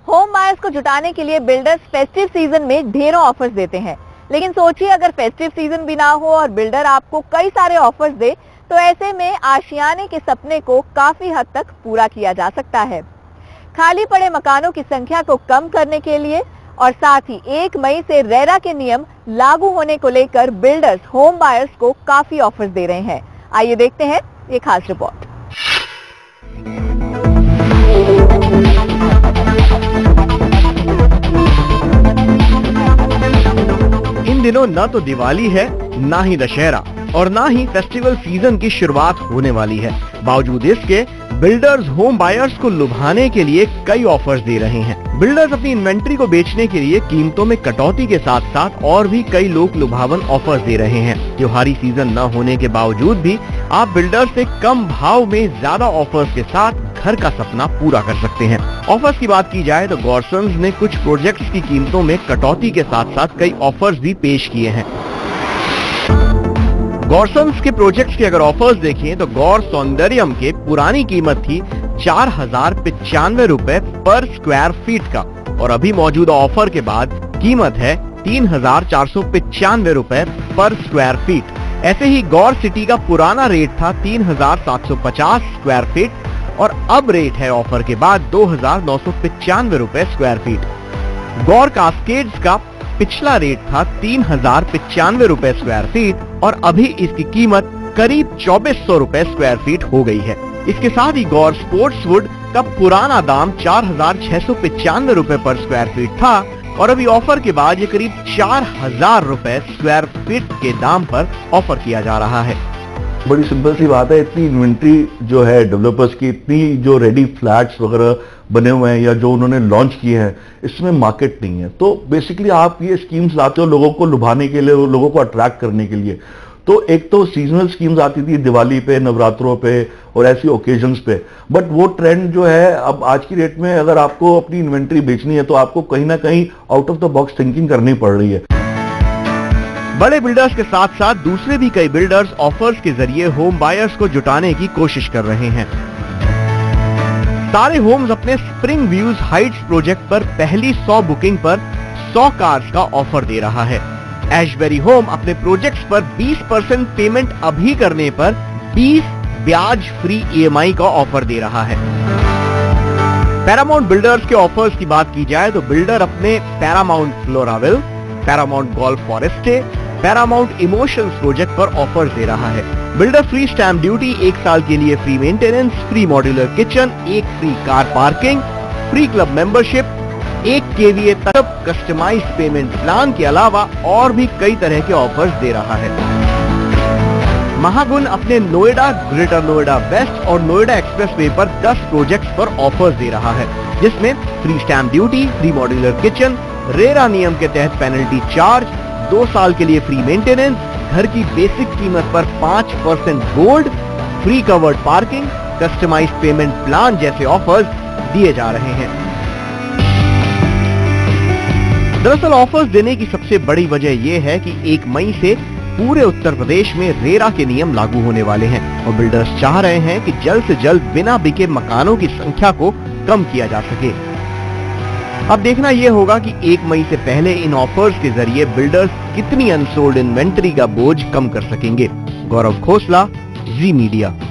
Home buyers को जुटाने के लिए बिल्डर्स फेस्टिव सीजन में ढेरों ऑफर्स देते हैं, लेकिन सोचिए अगर फेस्टिव सीजन भी ना हो और बिल्डर आपको कई सारे ऑफर्स दे तो ऐसे में आशियाने के सपने को काफी हद तक पूरा किया जा सकता है। खाली पड़े मकानों की संख्या को कम करने के लिए और साथ ही 1 मई से रेरा के नियम लागू होने को लेकर बिल्डर्स होम बायर्स को काफी ऑफर्स दे रहे हैं। आइए देखते हैं ये खास रिपोर्ट। इन दिनों न तो दिवाली है, ना ही दशहरा और ना ही फेस्टिवल सीजन की शुरुआत होने वाली है। बावजूद इसके बिल्डर्स होम बायर्स को लुभाने के लिए कई ऑफर्स दे रहे हैं। बिल्डर्स अपनी इन्वेंट्री को बेचने के लिए कीमतों में कटौती के साथ साथ और भी कई लोक लुभावन ऑफर्स दे रहे हैं। त्योहारी सीजन न होने के बावजूद भी आप बिल्डर्स से कम भाव में ज्यादा ऑफर्स के साथ घर का सपना पूरा कर सकते हैं। ऑफर्स की बात की जाए तो गॉर्सन्स ने कुछ प्रोजेक्ट्स की कीमतों में कटौती के साथ साथ कई ऑफर्स भी पेश किए हैं। गॉर्सन्स के प्रोजेक्ट्स के अगर ऑफर्स देखें तो गौर सौंदर्यम के पुरानी कीमत थी 4095 रुपए पर स्क्वायर फीट का और अभी मौजूदा ऑफर के बाद कीमत है 3495 रुपए पर स्क्वायर फीट। ऐसे ही गौर सिटी का पुराना रेट था 3750 स्क्वायर फीट और अब रेट है ऑफर के बाद 2995 रुपए स्क्वायर फीट। गौर कास्केड्स का पिछला रेट था 3095 रुपए स्क्वायर फीट और अभी इसकी कीमत करीब 2400 रुपए स्क्वायर फीट हो गई है। इसके साथ ही गौर स्पोर्ट्सवुड का पुराना दाम 4695 रुपए पर स्क्वायर फीट था और अभी ऑफर के बाद ये करीब 4000 रुपए स्क्वायर फीट के दाम पर ऑफर किया जा रहा है। बड़ी सिंपल सी बात है, इतनी इन्वेंट्री जो है डेवलपर्स की, इतनी जो रेडी फ्लैट्स वगैरह बने हुए हैं या जो उन्होंने लॉन्च किए हैं, इसमें मार्केट नहीं है। तो बेसिकली आप ये स्कीम्स लाते हो लोगों को लुभाने के लिए, लोगों को अट्रैक्ट करने के लिए। तो एक तो सीजनल स्कीम्स आती थी दिवाली पे, नवरात्रों पे और ऐसी ओकेजन्स पे, बट वो ट्रेंड जो है अब आज की डेट में अगर आपको अपनी इन्वेंट्री बेचनी है तो आपको कहीं ना कहीं out of the box thinking करनी पड़ रही है। बड़े बिल्डर्स के साथ साथ दूसरे भी कई बिल्डर्स ऑफर्स के जरिए होम बायर्स को जुटाने की कोशिश कर रहे हैं। सारे होम्स अपने स्प्रिंग व्यूज हाइट्स प्रोजेक्ट पर पहली 100 बुकिंग पर 100 कार्स का ऑफर दे रहा है। एशबेरी होम अपने प्रोजेक्ट्स पर 20% पेमेंट अभी करने पर 20 ब्याज फ्री EMI का ऑफर दे रहा है। पैरामाउंट बिल्डर्स के ऑफर्स की बात की जाए तो बिल्डर अपने Paramount Floraville, Paramount Golf Foreste, Paramount Emotions project पर ऑफर्स दे रहा है। बिल्डर फ्री स्टैम्प ड्यूटी, 1 साल के लिए free maintenance, free modular kitchen, 1 free car parking, free club membership, 1 KVA तक कस्टमाइज्ड पेमेंट प्लान के अलावा और भी कई तरह के ऑफर्स दे रहा है। महागुन अपने नोएडा, ग्रेटर नोएडा वेस्ट और नोएडा एक्सप्रेसवे पर 10 प्रोजेक्ट्स पर ऑफर्स दे रहा है, जिसमें free stamp duty, free modular kitchen, RERA नियम के तहत पेनल्टी चार्ज, 2 साल के लिए फ्री मेंटेनेंस, घर की बेसिक कीमत पर 5% gold, free covered parking, customised payment plan जैसे ऑफर्स दिए जा रहे हैं। दरअसल ऑफर्स देने की सबसे बड़ी वजह यह है कि 1 मई से पूरे उत्तर प्रदेश में रेरा के नियम लागू होने वाले हैं और बिल्डर्स चाह रहे हैं कि जल्द से जल्द बिना बिके मकानों की संख्या को कम किया जा सके। अब देखना यह होगा कि 1 मई से पहले इन ऑफर्स के जरिए बिल्डर्स कितनी अनसोल्ड इन्वेंट्री का बोझ कम कर सकेंगे। गौरव खोसला, जी मीडिया।